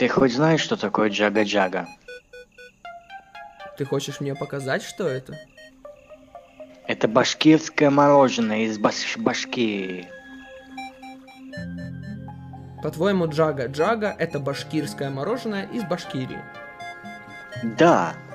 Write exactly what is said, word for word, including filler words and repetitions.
Ты хоть знаешь, что такое джага-джага? Ты хочешь мне показать, что это? Это башкирское мороженое из Баш- Башкирии. По-твоему, джага-джага — это башкирское мороженое из Башкирии? Да,